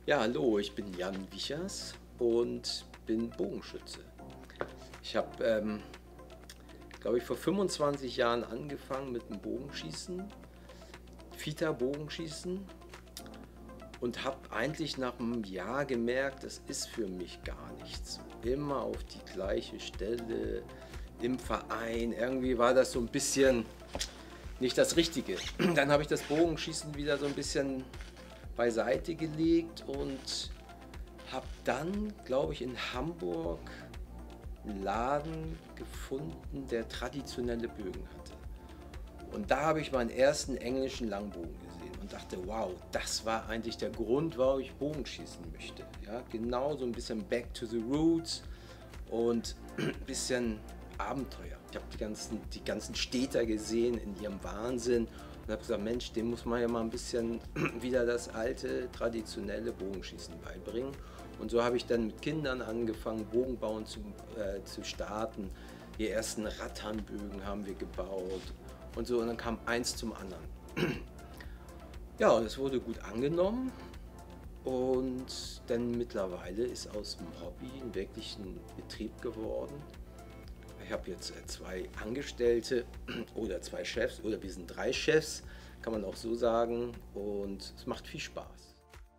Ja, hallo, ich bin Jan Wichers und bin Bogenschütze. Ich habe, glaube ich, vor 25 Jahren angefangen mit dem Bogenschießen, Fita-Bogenschießen, und habe eigentlich nach einem Jahr gemerkt, das ist für mich gar nichts. Immer auf die gleiche Stelle im Verein. Irgendwie war das so ein bisschen nicht das Richtige. Dann habe ich das Bogenschießen wieder so ein bisschen beiseite gelegt und habe dann, glaube ich, in Hamburg einen Laden gefunden, der traditionelle Bögen hatte. Und da habe ich meinen ersten englischen Langbogen gesehen und dachte, wow, das war eigentlich der Grund, warum ich Bogenschießen möchte. Ja, genau so ein bisschen back to the roots und ein bisschen Abenteuer. Ich habe die ganzen Städter gesehen in ihrem Wahnsinn und habe gesagt, Mensch, dem muss man ja mal ein bisschen wieder das alte, traditionelle Bogenschießen beibringen. Und so habe ich dann mit Kindern angefangen, Bogenbauen zu starten. Die ersten Rattanbögen haben wir gebaut und so. Und dann kam eins zum anderen. Ja, und es wurde gut angenommen. Und dann mittlerweile ist aus dem Hobby ein wirklicher Betrieb geworden. Ich habe jetzt zwei Angestellte oder zwei Chefs, oder wir sind drei Chefs, kann man auch so sagen. Und es macht viel Spaß.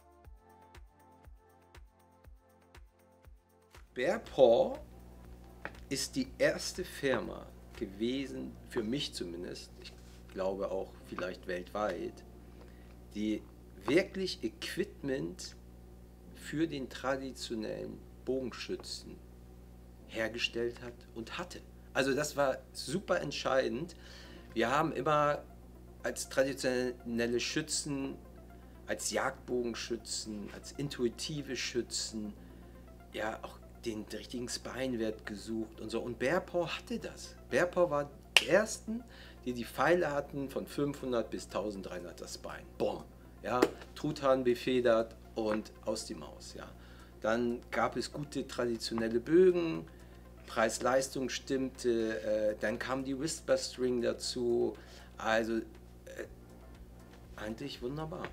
Bear Paw ist die erste Firma gewesen, für mich zumindest, ich glaube auch vielleicht weltweit, die wirklich Equipment für den traditionellen Bogenschützen hergestellt hat und hatte. Also das war super entscheidend. Wir haben immer als traditionelle Schützen, als Jagdbogenschützen, als intuitive Schützen, ja auch den richtigen Spine-Wert gesucht und so. Und Bear Paw hatte das. Bear Paw war die ersten, die Pfeile hatten von 500 bis 1300er Spine. Boom. Ja, Truthahn befedert und aus die Maus. Ja. Dann gab es gute traditionelle Bögen, Preis-Leistung stimmte, dann kam die Whisper String dazu. Also eigentlich wunderbar.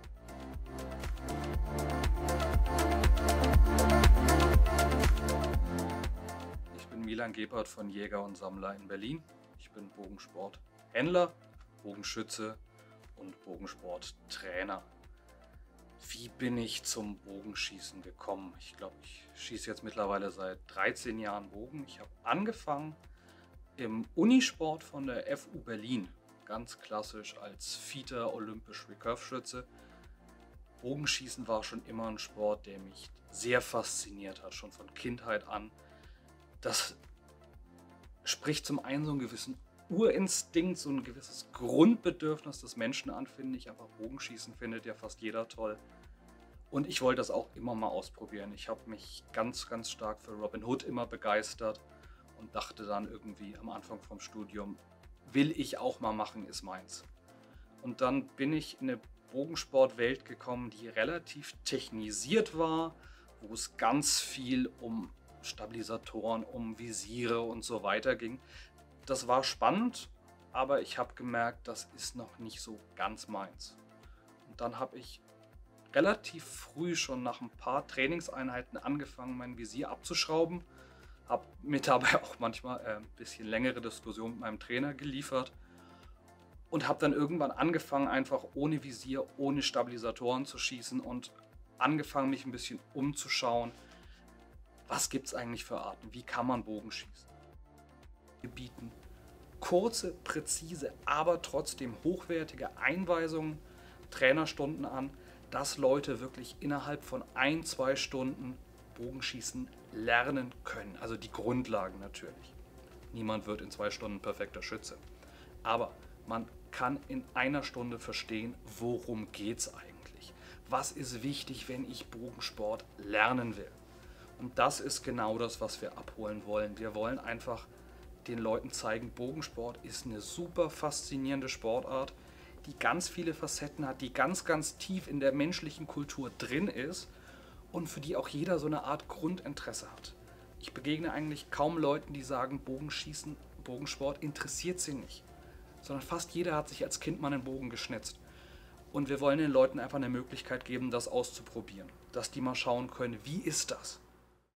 Ich bin Milan Gebhardt von Jäger und Sammler in Berlin. Ich bin Bogensporthändler, Bogenschütze und Bogensporttrainer. Wie bin ich zum Bogenschießen gekommen? Ich glaube, ich schieße jetzt mittlerweile seit 13 Jahren Bogen. Ich habe angefangen im Unisport von der FU Berlin, ganz klassisch als Fighter olympisch Recurve-Schütze. Bogenschießen war schon immer ein Sport, der mich sehr fasziniert hat, schon von Kindheit an. Das spricht zum einen so einen gewissen Urinstinkt, so ein gewisses Grundbedürfnis des Menschen an, finde ich. Einfach Bogenschießen findet ja fast jeder toll. Und ich wollte das auch immer mal ausprobieren. Ich habe mich ganz, ganz stark für Robin Hood immer begeistert und dachte dann irgendwie am Anfang vom Studium, will ich auch mal machen, ist meins. Und dann bin ich in eine Bogensportwelt gekommen, die relativ technisiert war, wo es ganz viel um Stabilisatoren, um Visiere und so weiter ging. Das war spannend, aber ich habe gemerkt, das ist noch nicht so ganz meins. Und dann habe ich relativ früh schon nach ein paar Trainingseinheiten angefangen, mein Visier abzuschrauben. Habe mir dabei auch manchmal ein bisschen längere Diskussionen mit meinem Trainer geliefert und habe dann irgendwann angefangen, einfach ohne Visier, ohne Stabilisatoren zu schießen und angefangen, mich ein bisschen umzuschauen. Was gibt es eigentlich für Arten? Wie kann man Bogen schießen? Wir bieten kurze, präzise, aber trotzdem hochwertige Einweisungen, Trainerstunden an, dass Leute wirklich innerhalb von 1-2 Stunden Bogenschießen lernen können. Also die Grundlagen natürlich. Niemand wird in 2 Stunden perfekter Schütze. Aber man kann in einer Stunde verstehen, worum geht es eigentlich. Was ist wichtig, wenn ich Bogensport lernen will? Und das ist genau das, was wir abholen wollen. Wir wollen einfach den Leuten zeigen, Bogensport ist eine super faszinierende Sportart, die ganz viele Facetten hat, die ganz, ganz tief in der menschlichen Kultur drin ist und für die auch jeder so eine Art Grundinteresse hat. Ich begegne eigentlich kaum Leuten, die sagen, Bogenschießen, Bogensport interessiert sie nicht, sondern fast jeder hat sich als Kind mal einen Bogen geschnitzt. Und wir wollen den Leuten einfach eine Möglichkeit geben, das auszuprobieren. Dass die mal schauen können, wie ist das?